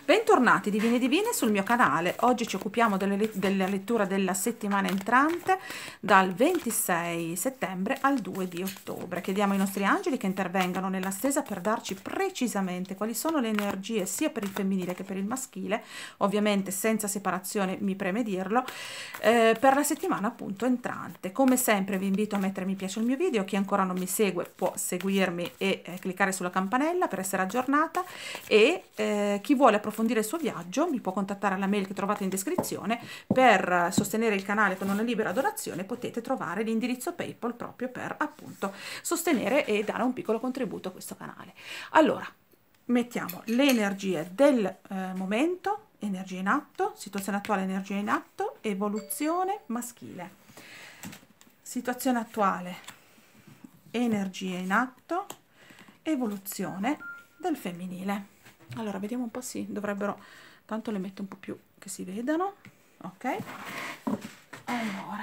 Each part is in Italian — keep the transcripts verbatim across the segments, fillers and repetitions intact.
Bentornati divine e divine sul mio canale. Oggi ci occupiamo delle, della lettura della settimana entrante dal ventisei settembre al due di ottobre. Chiediamo ai nostri angeli che intervengano nella stesa per darci precisamente quali sono le energie sia per il femminile che per il maschile, ovviamente senza separazione, mi preme dirlo, eh, per la settimana appunto entrante. Come sempre vi invito a mettere mi piace al mio video, chi ancora non mi segue può seguirmi e eh, cliccare sulla campanella per essere aggiornata, e eh, chi vuole approfondire il suo viaggio mi può contattare alla mail che trovate in descrizione. Per sostenere il canale con una libera donazione potete trovare l'indirizzo PayPal proprio per appunto sostenere e dare un piccolo contributo a questo canale. Allora, mettiamo le energie del eh, momento, energia in atto, situazione attuale, energia in atto, evoluzione maschile. Situazione attuale, energia in atto, evoluzione del femminile. Allora, vediamo un po', sì, dovrebbero, tanto le metto un po' più che si vedano, ok? Allora,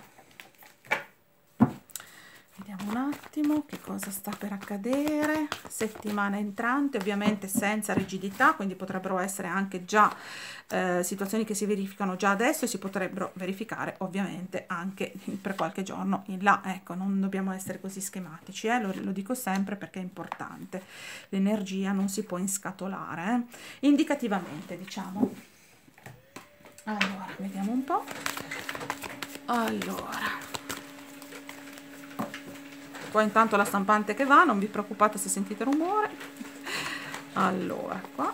vediamo un attimo che cosa sta per accadere. Settimana entrante, ovviamente senza rigidità, quindi potrebbero essere anche già eh, situazioni che si verificano già adesso e si potrebbero verificare ovviamente anche per qualche giorno in là. Ecco, non dobbiamo essere così schematici, eh? lo, lo dico sempre perché è importante. L'energia non si può inscatolare, eh? Indicativamente, diciamo. Allora, vediamo un po'. Allora, qua intanto la stampante che va, non vi preoccupate se sentite rumore. Allora, qua,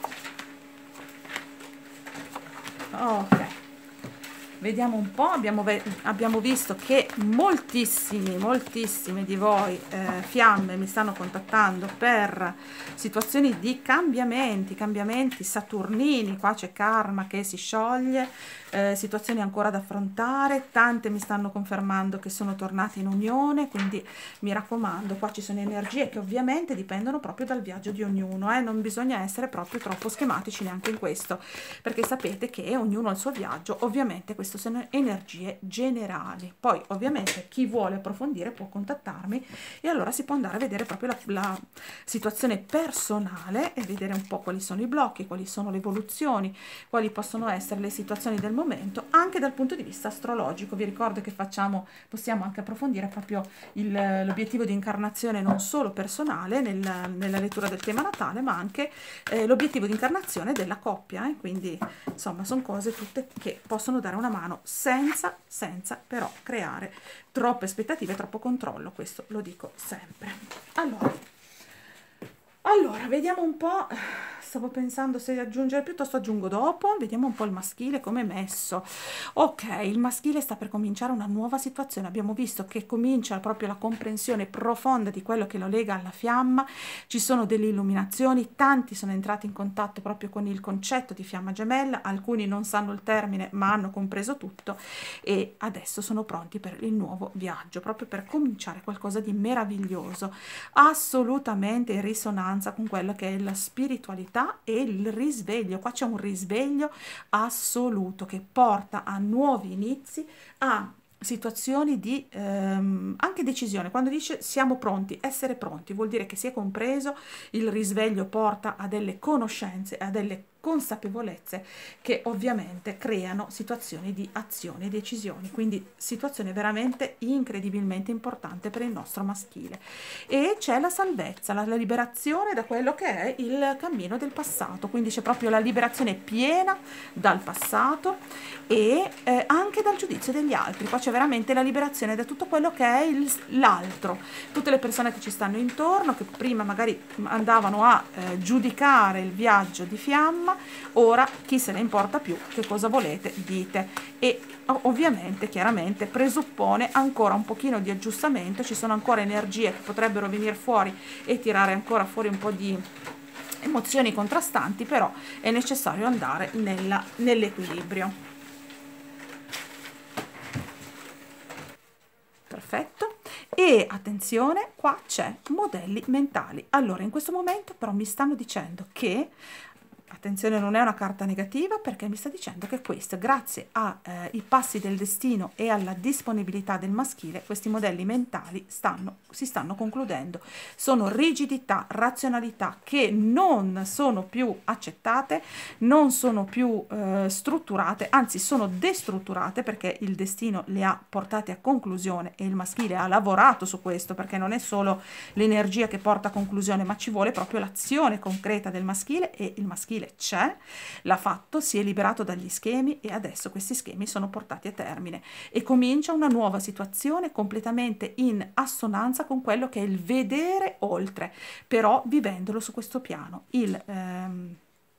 ok, vediamo un po'. Abbiamo, abbiamo visto che moltissimi moltissime di voi eh, fiamme mi stanno contattando per situazioni di cambiamenti cambiamenti saturnini. Qua c'è karma che si scioglie, eh, situazioni ancora da affrontare. Tante mi stanno confermando che sono tornate in unione, quindi mi raccomando, qua ci sono energie che ovviamente dipendono proprio dal viaggio di ognuno, eh? Non bisogna essere proprio troppo schematici neanche in questo, perché sapete che ognuno ha il suo viaggio. Ovviamente queste sono energie generali, poi ovviamente chi vuole approfondire può contattarmi e allora si può andare a vedere proprio la, la situazione personale e vedere un po' quali sono i blocchi, quali sono le evoluzioni, quali possono essere le situazioni del momento anche dal punto di vista astrologico. Vi ricordo che facciamo, possiamo anche approfondire proprio l'obiettivo di incarnazione non solo personale nel, nella lettura del tema natale, ma anche eh, l'obiettivo di incarnazione della coppia, eh? Quindi insomma sono cose tutte che possono dare una mano senza, senza però creare troppe aspettative, troppo controllo. Questo lo dico sempre. Allora, allora vediamo un po'. Stavo pensando se aggiungere, piuttosto aggiungo dopo. Vediamo un po' il maschile come è messo. Ok, il maschile sta per cominciare una nuova situazione. Abbiamo visto che comincia proprio la comprensione profonda di quello che lo lega alla fiamma. Ci sono delle illuminazioni, tanti sono entrati in contatto proprio con il concetto di fiamma gemella, alcuni non sanno il termine ma hanno compreso tutto e adesso sono pronti per il nuovo viaggio, proprio per cominciare qualcosa di meraviglioso, assolutamente in risonanza con quella che è la spiritualità e il risveglio. Qua c'è un risveglio assoluto che porta a nuovi inizi, a situazioni di ehm, anche decisione. Quando dice siamo pronti, essere pronti vuol dire che si è compreso. Il risveglio porta a delle conoscenze, a delle consapevolezze che ovviamente creano situazioni di azione e decisioni, quindi situazione veramente incredibilmente importante per il nostro maschile. E c'è la salvezza, la, la liberazione da quello che è il cammino del passato, quindi c'è proprio la liberazione piena dal passato e eh, anche dal giudizio degli altri. Qua c'è veramente la liberazione da tutto quello che è l'altro, tutte le persone che ci stanno intorno, che prima magari andavano a eh, giudicare il viaggio di fiamma. Ora chi se ne importa più, che cosa volete dite. E ovviamente chiaramente presuppone ancora un pochino di aggiustamento. Ci sono ancora energie che potrebbero venire fuori e tirare ancora fuori un po' di emozioni contrastanti, però è necessario andare nell'equilibrio. Perfetto. E attenzione, qua c'è modelli mentali. Allora, in questo momento però mi stanno dicendo che attenzione, non è una carta negativa, perché mi sta dicendo che questo, grazie ai eh, passi del destino e alla disponibilità del maschile, questi modelli mentali stanno, si stanno concludendo. Sono rigidità, razionalità che non sono più accettate, non sono più eh, strutturate, anzi sono destrutturate, perché il destino le ha portate a conclusione e il maschile ha lavorato su questo, perché non è solo l'energia che porta a conclusione, ma ci vuole proprio l'azione concreta del maschile, e il maschile c'è, l'ha fatto, si è liberato dagli schemi e adesso questi schemi sono portati a termine e comincia una nuova situazione completamente in assonanza con quello che è il vedere oltre, però vivendolo su questo piano. Il, ehm,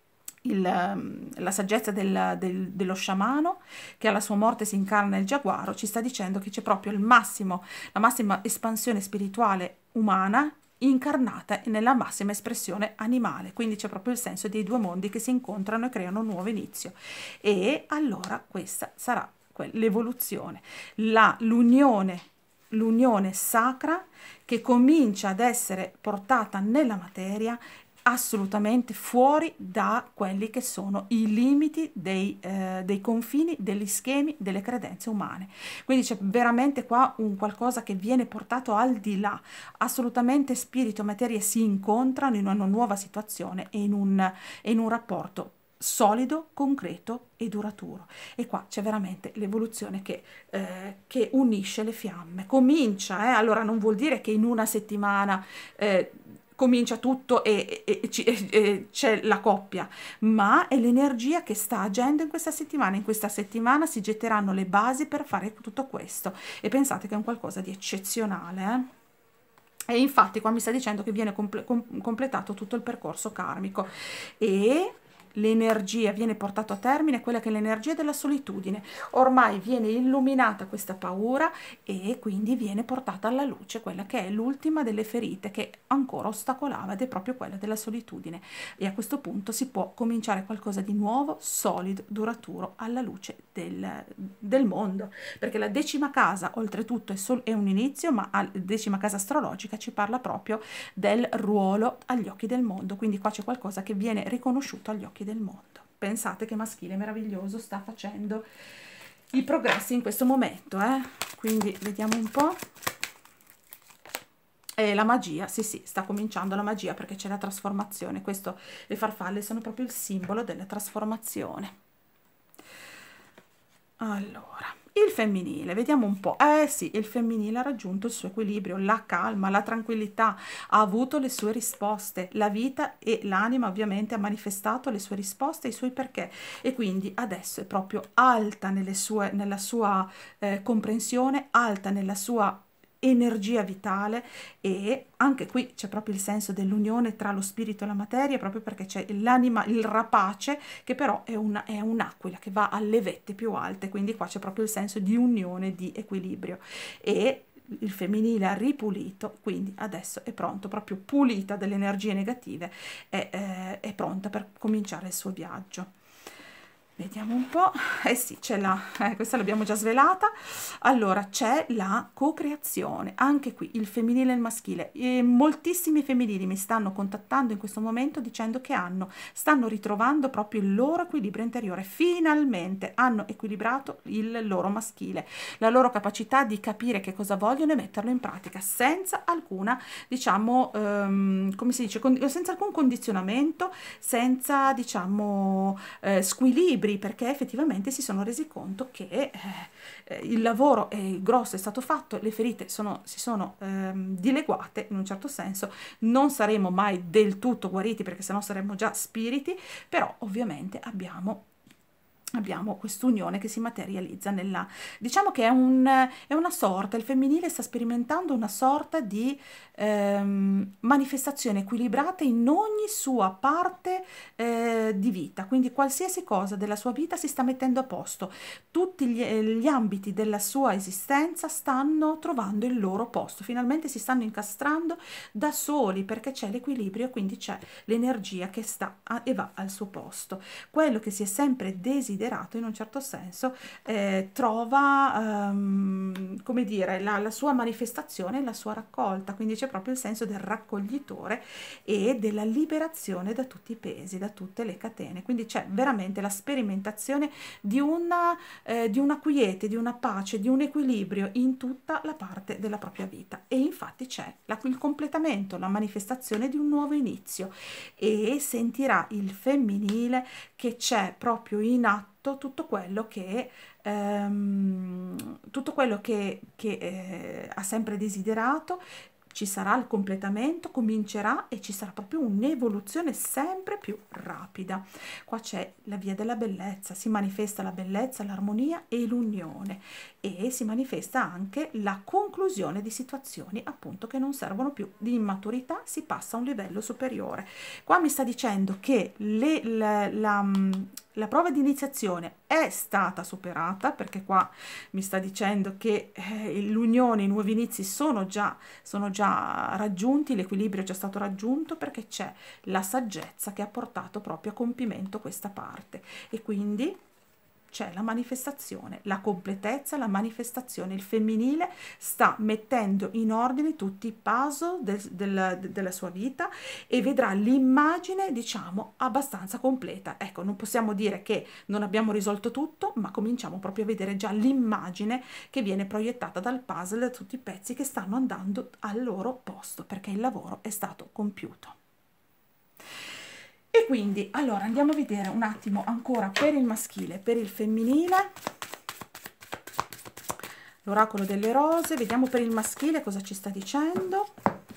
il, la saggezza del, del, dello sciamano, che alla sua morte si incarna il giaguaro, ci sta dicendo che c'è proprio il massimo, la massima espansione spirituale umana incarnata nella massima espressione animale, quindi c'è proprio il senso dei due mondi che si incontrano e creano un nuovo inizio, e allora questa sarà l'evoluzione, la, l'unione l'unione sacra che comincia ad essere portata nella materia, assolutamente fuori da quelli che sono i limiti dei, eh, dei confini, degli schemi, delle credenze umane. Quindi c'è veramente qua un qualcosa che viene portato al di là, assolutamente spirito e materia si incontrano in una nuova situazione e in un, e in un rapporto solido, concreto e duraturo. E qua c'è veramente l'evoluzione che, eh, che unisce le fiamme. Comincia, eh, allora non vuol dire che in una settimana eh, comincia tutto e, e, e, e c'è la coppia, ma è l'energia che sta agendo in questa settimana. In questa settimana si getteranno le basi per fare tutto questo, e pensate che è un qualcosa di eccezionale, eh? E infatti qua mi sta dicendo che viene comple com completato tutto il percorso karmico e l'energia viene portata a termine, quella che è l'energia della solitudine. Ormai viene illuminata questa paura e quindi viene portata alla luce quella che è l'ultima delle ferite che ancora ostacolava, ed è proprio quella della solitudine. E a questo punto si può cominciare qualcosa di nuovo, solido, duraturo, alla luce del, del mondo, perché la decima casa oltretutto è, sol è un inizio, ma la decima casa astrologica ci parla proprio del ruolo agli occhi del mondo, quindi qua c'è qualcosa che viene riconosciuto agli occhi del mondo. Pensate che maschile meraviglioso sta facendo i progressi in questo momento, eh? Quindi vediamo un po'. E la magia, sì sì, sta cominciando la magia, perché c'è la trasformazione. Questo, le farfalle sono proprio il simbolo della trasformazione. Allora, il femminile, vediamo un po'. Eh sì, il femminile ha raggiunto il suo equilibrio, la calma, la tranquillità, ha avuto le sue risposte, la vita e l'anima ovviamente ha manifestato le sue risposte e i suoi perché, e quindi adesso è proprio alta nelle sue, nella sua eh, comprensione, alta nella sua energia vitale, e anche qui c'è proprio il senso dell'unione tra lo spirito e la materia, proprio perché c'è l'anima, il rapace, che però è una è un'aquila che va alle vette più alte, quindi qua c'è proprio il senso di unione, di equilibrio, e il femminile ha ripulito, quindi adesso è pronto, proprio pulita delle energie negative, è, è, è pronta per cominciare il suo viaggio. Vediamo un po', eh sì, c'è la, eh, questa l'abbiamo già svelata. Allora, c'è la co-creazione, anche qui il femminile e il maschile. E moltissimi femminili mi stanno contattando in questo momento dicendo che hanno, stanno ritrovando proprio il loro equilibrio interiore, finalmente hanno equilibrato il loro maschile, la loro capacità di capire che cosa vogliono e metterlo in pratica, senza alcuna, diciamo, um, come si dice, senza alcun condizionamento, senza, diciamo, eh, squilibri, perché effettivamente si sono resi conto che eh, il lavoro è grosso, è stato fatto, le ferite sono, si sono ehm, dileguate in un certo senso. Non saremo mai del tutto guariti, perché sennò saremmo già spiriti, però ovviamente abbiamo abbiamo quest'unione che si materializza nella, diciamo che è, un, è una sorta, il femminile sta sperimentando una sorta di ehm, manifestazione equilibrata in ogni sua parte eh, di vita, quindi qualsiasi cosa della sua vita si sta mettendo a posto, tutti gli, gli ambiti della sua esistenza stanno trovando il loro posto, finalmente si stanno incastrando da soli, perché c'è l'equilibrio, quindi c'è l'energia che sta a, e va al suo posto. Quello che si è sempre desiderato in un certo senso eh, trova um, come dire, la, la sua manifestazione, la sua raccolta, quindi c'è proprio il senso del raccoglitore e della liberazione da tutti i pesi, da tutte le catene, quindi c'è veramente la sperimentazione di una, eh, di una quiete, di una pace, di un equilibrio in tutta la parte della propria vita, e infatti c'è la, il completamento, la manifestazione di un nuovo inizio, e sentirà il femminile che c'è proprio in atto tutto quello che ehm, tutto quello che, che eh, ha sempre desiderato. Ci sarà il completamento, comincerà e ci sarà proprio un'evoluzione sempre più rapida. Qua c'è la via della bellezza, si manifesta la bellezza, l'armonia e l'unione, e si manifesta anche la conclusione di situazioni appunto che non servono più, di immaturità si passa a un livello superiore. Qua mi sta dicendo che le, la, la, la prova di iniziazione è stata superata, perché qua mi sta dicendo che eh, l'unione, i nuovi inizi sono già, sono già raggiunti, l'equilibrio è già stato raggiunto, perché c'è la saggezza che ha portato proprio a compimento questa parte, e quindi c'è la manifestazione, la completezza, la manifestazione. Il femminile sta mettendo in ordine tutti i puzzle del, del, de, della sua vita, e vedrà l'immagine, diciamo, abbastanza completa. Ecco, non possiamo dire che non abbiamo risolto tutto, ma cominciamo proprio a vedere già l'immagine che viene proiettata dal puzzle, tutti i pezzi che stanno andando al loro posto, perché il lavoro è stato compiuto. E quindi, allora, andiamo a vedere un attimo ancora per il maschile, per il femminile, l'oracolo delle rose. Vediamo per il maschile cosa ci sta dicendo.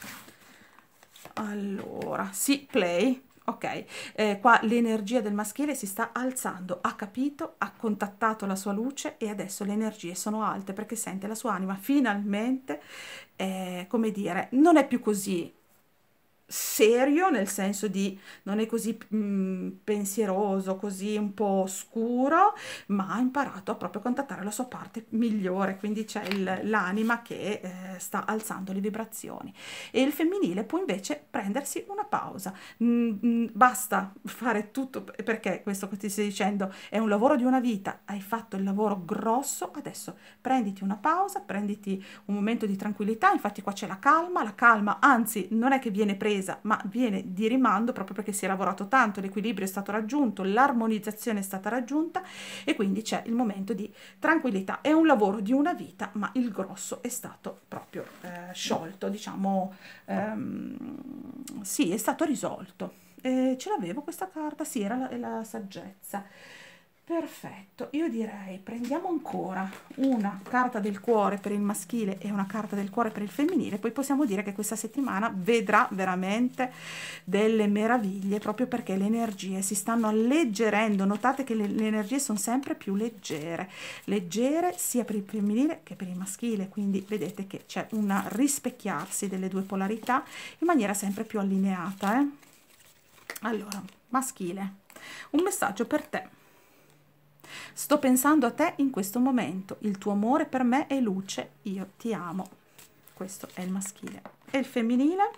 Allora, sì, play, ok, eh, qua l'energia del maschile si sta alzando, ha capito, ha contattato la sua luce, e adesso le energie sono alte, perché sente la sua anima finalmente, eh, come dire, non è più così serio, nel senso di non è così mh, pensieroso, così un po' scuro, ma ha imparato a proprio contattare la sua parte migliore, quindi c'è l'anima che eh, sta alzando le vibrazioni. E il femminile può invece prendersi una pausa, mh, mh, basta fare tutto, perché questo che ti sto dicendo è un lavoro di una vita, hai fatto il lavoro grosso, adesso prenditi una pausa, prenditi un momento di tranquillità. Infatti qua c'è la calma, la calma anzi non è che viene presa, ma viene di rimando, proprio perché si è lavorato tanto, l'equilibrio è stato raggiunto, l'armonizzazione è stata raggiunta, e quindi c'è il momento di tranquillità. È un lavoro di una vita, ma il grosso è stato proprio eh, sciolto, diciamo, ehm, sì, è stato risolto. Eh, ce l'avevo questa carta, sì, era la, la saggezza. Perfetto, io direi prendiamo ancora una carta del cuore per il maschile e una carta del cuore per il femminile, poi possiamo dire che questa settimana vedrà veramente delle meraviglie, proprio perché le energie si stanno alleggerendo. Notate che le, le energie sono sempre più leggere, leggere sia per il femminile che per il maschile, quindi vedete che c'è un rispecchiarsi delle due polarità in maniera sempre più allineata. Eh? Allora, maschile, un messaggio per te. Sto pensando a te in questo momento, il tuo amore per me è luce, io ti amo. Questo è il maschile. E il femminile?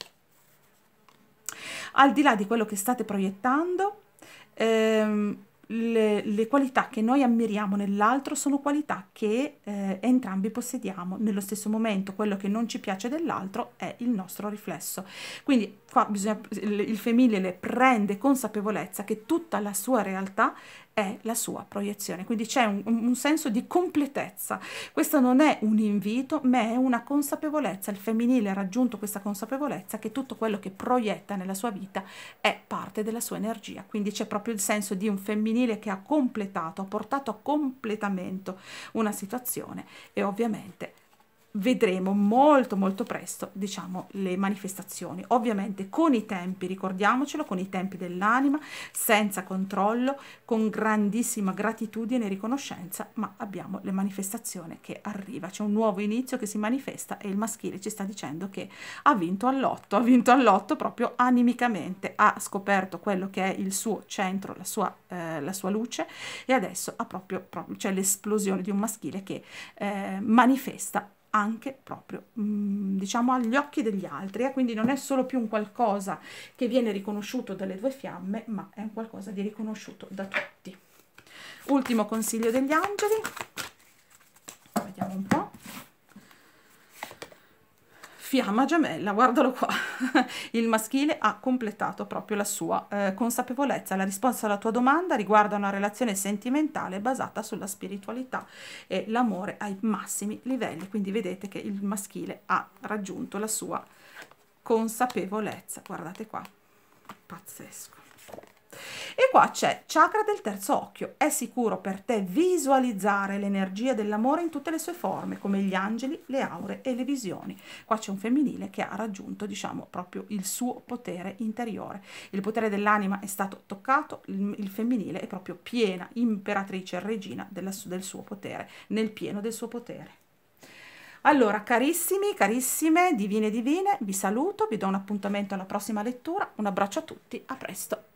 Al di là di quello che state proiettando, ehm, le, le qualità che noi ammiriamo nell'altro sono qualità che eh, entrambi possediamo. Nello stesso momento quello che non ci piace dell'altro è il nostro riflesso. Quindi qua bisogna, il femminile prende consapevolezza che tutta la sua realtà è la sua proiezione, quindi c'è un, un senso di completezza. Questo non è un invito, ma è una consapevolezza. Il femminile ha raggiunto questa consapevolezza che tutto quello che proietta nella sua vita è parte della sua energia, quindi c'è proprio il senso di un femminile che ha completato, ha portato a completamento una situazione, e ovviamente vedremo molto molto presto, diciamo, le manifestazioni, ovviamente con i tempi, ricordiamocelo, con i tempi dell'anima, senza controllo, con grandissima gratitudine e riconoscenza, ma abbiamo le manifestazioni che arriva, c'è un nuovo inizio che si manifesta, e il maschile ci sta dicendo che ha vinto all'otto, ha vinto all'otto proprio animicamente, ha scoperto quello che è il suo centro, la sua, eh, la sua luce, e adesso ha proprio, proprio c'è l'esplosione di un maschile che eh, manifesta anche proprio mh, diciamo agli occhi degli altri, eh? Quindi non è solo più un qualcosa che viene riconosciuto dalle due fiamme, ma è un qualcosa di riconosciuto da tutti. Ultimo consiglio degli angeli, vediamo un po'. fiamma gemella, guardalo qua. Il maschile ha completato proprio la sua eh, consapevolezza. La risposta alla tua domanda riguarda una relazione sentimentale basata sulla spiritualità e l'amore ai massimi livelli, quindi vedete che il maschile ha raggiunto la sua consapevolezza. Guardate qua, pazzesco. E qua c'è chakra del terzo occhio. È sicuro per te visualizzare l'energia dell'amore in tutte le sue forme, come gli angeli, le aure e le visioni. Qua c'è un femminile che ha raggiunto, diciamo, proprio il suo potere interiore. Il potere dell'anima è stato toccato, il, il femminile è proprio piena imperatrice e regina della, del suo potere, nel pieno del suo potere. Allora, carissimi, carissime, divine e divine, vi saluto, vi do un appuntamento alla prossima lettura. Un abbraccio a tutti, a presto.